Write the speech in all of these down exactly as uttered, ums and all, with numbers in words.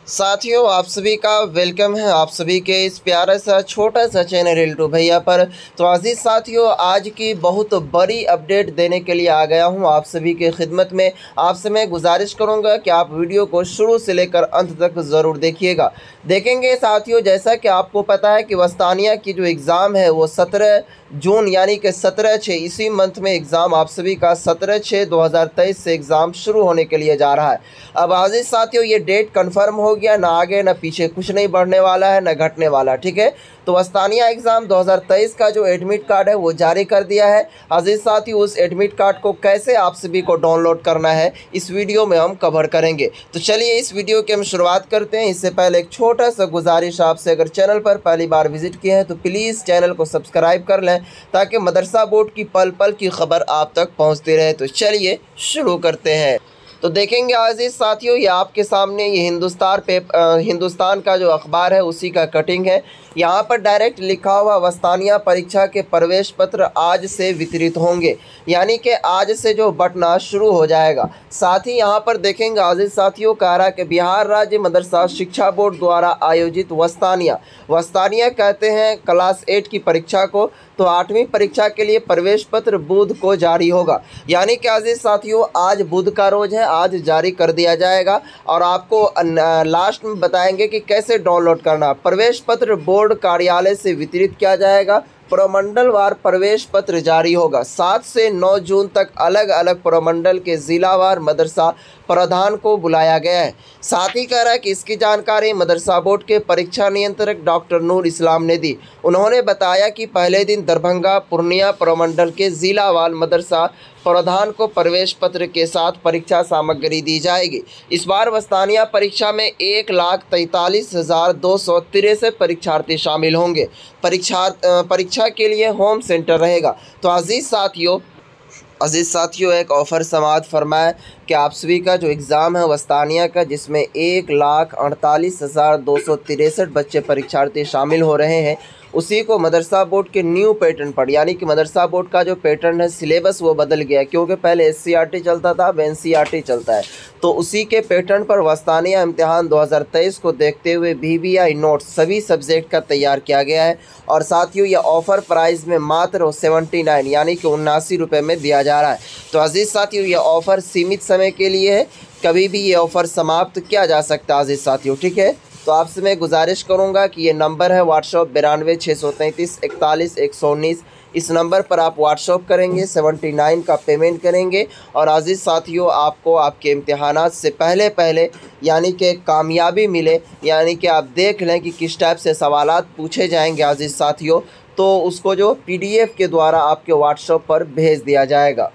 साथियों, आप सभी का वेलकम है आप सभी के इस प्यारा सा छोटा सा चैनल रिल्टू भैया पर। तो अजीज़ साथियों, आज की बहुत बड़ी अपडेट देने के लिए आ गया हूं आप सभी के खिदमत में। आपसे मैं गुजारिश करूंगा कि आप वीडियो को शुरू से लेकर अंत तक ज़रूर देखिएगा। देखेंगे साथियों, जैसा कि आपको पता है कि वस्तानिया की जो एग्ज़ाम है वो सत्रह जून यानी कि सत्रह छः इसी मंथ में एग्ज़ाम आप सभी का सत्रह छः दो हज़ार तेईस से एग्ज़ाम शुरू होने के लिए जा रहा है। अब अजीज़ साथियों, ये डेट कंफर्म हो गया, ना आगे ना पीछे, कुछ नहीं बढ़ने वाला है ना घटने वाला। ठीक है, तो वस्तानिया एग्ज़ाम दो हज़ार तेईस का जो एडमिट कार्ड है वो जारी कर दिया है। अजीज़ साथियों, उस एडमिट कार्ड को कैसे आप सभी को डाउनलोड करना है इस वीडियो में हम कवर करेंगे। तो चलिए इस वीडियो की हम शुरुआत करते हैं। इससे पहले एक छोटा सा गुजारिश आपसे, अगर चैनल पर पहली बार विजिट किए हैं तो प्लीज़ चैनल को सब्सक्राइब कर लें ताकि मदरसा बोर्ड की पल पल की खबर आप तक पहुँचती रहे। तो चलिए शुरू करते हैं। तो देखेंगे अजीज़ साथियों, ये आपके सामने ये हिंदुस्तान पेप हिंदुस्तान का जो अखबार है उसी का कटिंग है। यहाँ पर डायरेक्ट लिखा हुआ वस्तानिया परीक्षा के प्रवेश पत्र आज से वितरित होंगे, यानी कि आज से जो बंटना शुरू हो जाएगा। साथ ही यहाँ पर देखेंगे अजीज़ साथियों, कह रहा कि बिहार राज्य मदरसा शिक्षा बोर्ड द्वारा आयोजित वस्तानिया वस्तानिया कहते हैं क्लास एट की परीक्षा को, तो आठवीं परीक्षा के लिए प्रवेश पत्र बुध को जारी होगा। यानी कि अजीज़ साथियों, आज बुध का रोज़ है, आज जारी कर दिया जाएगा और आपको लास्ट में बताएंगे कि कैसे डाउनलोड करना। प्रवेश पत्र बोर्ड कार्यालय से वितरित किया जाएगा। प्रमंडलवार प्रवेश पत्र जारी होगा। सात से नौ जून तक अलग अलग प्रमंडल के जिलावार मदरसा प्रधान को बुलाया गया है। साथ ही कह रहा है कि इसकी जानकारी मदरसा बोर्ड के परीक्षा नियंत्रक डॉक्टर नूर इस्लाम ने दी। उन्होंने बताया कि पहले दिन दरभंगा पूर्णिया प्रमंडल के जिलावार मदरसा प्रधान को प्रवेश पत्र के साथ परीक्षा सामग्री दी जाएगी। इस बार वस्तानिया परीक्षा में एक लाख तैंतालीस हज़ार दो सौ तिरसठ परीक्षार्थी शामिल होंगे। परीक्षा परीक्षा के लिए होम सेंटर रहेगा। तो अजीज़ साथियों अजीज़ साथियों एक ऑफ़र समाअत फरमाए कि आप सभी का जो एग्ज़ाम है वस्तानिया का, जिसमें एक लाख अड़तालीस हज़ार दो सौ तिरसठ बच्चे परीक्षार्थी शामिल हो रहे हैं, उसी को मदरसा बोर्ड के न्यू पैटर्न पर, यानी कि मदरसा बोर्ड का जो पैटर्न है सिलेबस वो बदल गया है, क्योंकि पहले एस सी आर टी चलता था, अब एन सी आर टी चलता है। तो उसी के पैटर्न पर वस्तानिया इम्तिहान दो हज़ार तेईस को देखते हुए वी वी आई नोट्स सभी सब्जेक्ट का तैयार किया गया है। और साथियों ये ऑफ़र प्राइस में मात्र सेवेंटी नाइन यानी कि उन्नासी रुपये में दिया जा रहा है। तो अजीज़ साथियों ये ऑफ़र सीमित समय के लिए है, कभी भी ये ऑफ़र समाप्त किया जा सकता है अजीज़ साथियों। ठीक है, तो आपसे मैं गुजारिश करूंगा कि ये नंबर है व्हाट्सअप बिरानवे छः सौ तैंतीस इकतालीस एक सौ उन्नीस, इस नंबर पर आप व्हाट्सअप करेंगे, सेवेंटी नाइन का पेमेंट करेंगे और अजीज़ साथियों आपको आपके इम्तिहानात से पहले पहले यानी कि कामयाबी मिले, यानी कि आप देख लें कि किस टाइप से सवालात पूछे जाएंगे अजीज़ साथियों, तो उसको जो पी डी एफ के द्वारा आपके व्हाट्सअप पर भेज दिया जाएगा।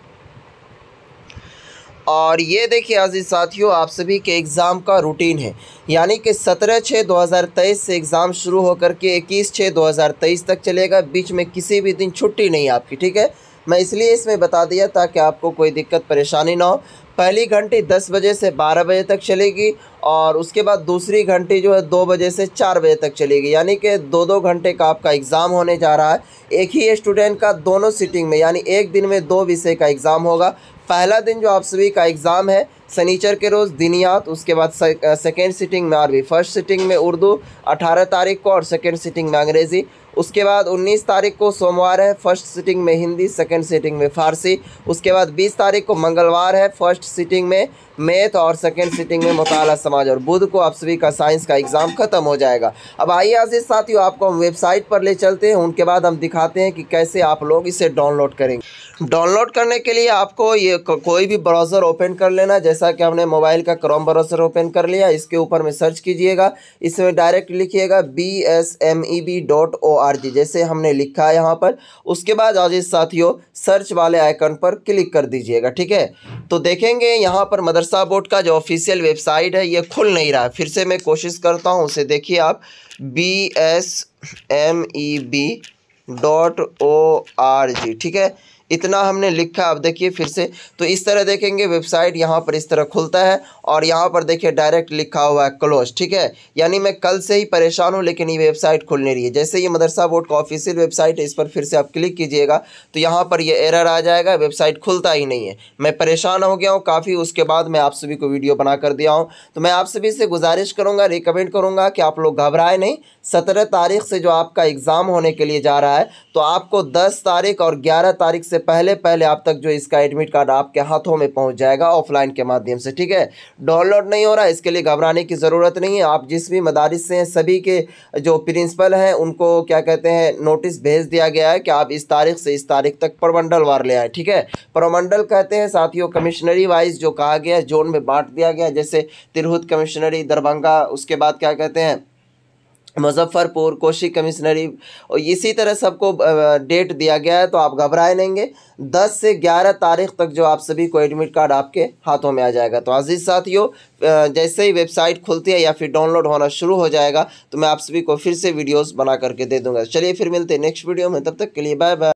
और ये देखिए अजीज़ साथियों, आप सभी के एग्ज़ाम का रूटीन है, यानी कि सत्रह छः दो हज़ार तेईस से एग्ज़ाम शुरू होकर के इक्कीस छः दो हज़ार तेईस तक चलेगा। बीच में किसी भी दिन छुट्टी नहीं आपकी। ठीक है, मैं इसलिए इसमें बता दिया ताकि आपको कोई दिक्कत परेशानी ना हो। पहली घंटी दस बजे से बारह बजे तक चलेगी और उसके बाद दूसरी घंटी जो है दो बजे से चार बजे तक चलेगी, यानी कि दो दो घंटे का आपका एग्ज़ाम होने जा रहा है। एक ही स्टूडेंट का दोनों सीटिंग में, यानी एक दिन में दो विषय का एग्ज़ाम होगा। पहला दिन जो आप सभी का एग्ज़ाम है शनिचर के रोज़ दिनियात, उसके बाद सेकेंड सीटिंग में अरबी, फर्स्ट सीटिंग में उर्दू अठारह तारीख को और सेकेंड सीटिंग में अंग्रेज़ी। उसके बाद उन्नीस तारीख को सोमवार है, फर्स्ट सीटिंग में हिंदी, सेकेंड सीटिंग में फ़ारसी। उसके बाद बीस तारीख को मंगलवार है, फर्स्ट सीटिंग में मैथ और सेकेंड सीटिंग में मुताला समाज, और बुध को आप सभी का साइंस का एग्ज़ाम ख़त्म हो जाएगा। अब आइए अजीज़ साथियों आपको हम वेबसाइट पर ले चलते हैं, उनके बाद हम दिखाते हैं कि कैसे आप लोग इसे डाउनलोड करेंगे। डाउनलोड करने के लिए आपको ये कोई भी ब्राउज़र ओपन कर लेना, जैसा कि हमने मोबाइल का क्रोम ब्राउज़र ओपन कर लिया। इसके ऊपर में सर्च कीजिएगा, इसमें डायरेक्ट लिखिएगा B S M E B dot O R G, जैसे हमने लिखा है यहाँ पर। उसके बाद अजीज़ साथियों सर्च वाले आइकन पर क्लिक कर दीजिएगा। ठीक है, तो देखेंगे यहाँ पर मदरसा बोर्ड का जो ऑफिशियल वेबसाइट है ये खुल नहीं रहा है। फिर से मैं कोशिश करता हूँ, उसे देखिए आप, B S M E B dot O R G. ठीक है, इतना हमने लिखा। अब देखिए फिर से, तो इस तरह देखेंगे वेबसाइट यहाँ पर इस तरह खुलता है और यहाँ पर देखिए डायरेक्ट लिखा हुआ है क्लोज, ठीक है। यानी मैं कल से ही परेशान हूँ लेकिन ये वेबसाइट खुल नहीं रही है। जैसे ये मदरसा बोर्ड का ऑफिशियल वेबसाइट है, इस पर फिर से आप क्लिक कीजिएगा तो यहाँ पर ये एरर आ जाएगा, वेबसाइट खुलता ही नहीं है। मैं परेशान हो गया हूँ काफ़ी, उसके बाद मैं आप सभी को वीडियो बना कर दिया हूँ। तो मैं आप सभी से गुजारिश करूँगा, रिकमेंड करूँगा कि आप लोग घबराए नहीं। सत्रह तारीख से जो आपका एग्ज़ाम होने के लिए जा रहा है, तो आपको दस तारीख और ग्यारह तारीख से पहले पहले आप तक जो इसका एडमिट कार्ड आपके हाथों में पहुंच जाएगा ऑफलाइन के माध्यम से, ठीक है। डाउनलोड नहीं हो रहा, इसके लिए घबराने की ज़रूरत नहीं है। आप जिस भी मदारिस से हैं सभी के जो प्रिंसिपल हैं उनको क्या कहते हैं नोटिस भेज दिया गया है कि आप इस तारीख से इस तारीख तक प्रमंडल वार ले आए, ठीक है। प्रमंडल कहते हैं साथियों कमिश्नरी वाइज जो कहा गया है, जोन में बांट दिया गया है, जैसे तिरहुत कमिश्नरी, दरभंगा, उसके बाद क्या कहते हैं मुजफ्फरपुर, कोशी कमिश्नरी, और इसी तरह सबको डेट दिया गया है। तो आप घबराए नहीं, दस से ग्यारह तारीख तक जो आप सभी को एडमिट कार्ड आपके हाथों में आ जाएगा। तो अजीज़ साथियों, जैसे ही वेबसाइट खुलती है या फिर डाउनलोड होना शुरू हो जाएगा तो मैं आप सभी को फिर से वीडियोस बना करके दे दूंगा। चलिए फिर मिलते हैं नेक्स्ट वीडियो में, तब तक के लिए बाय बाय।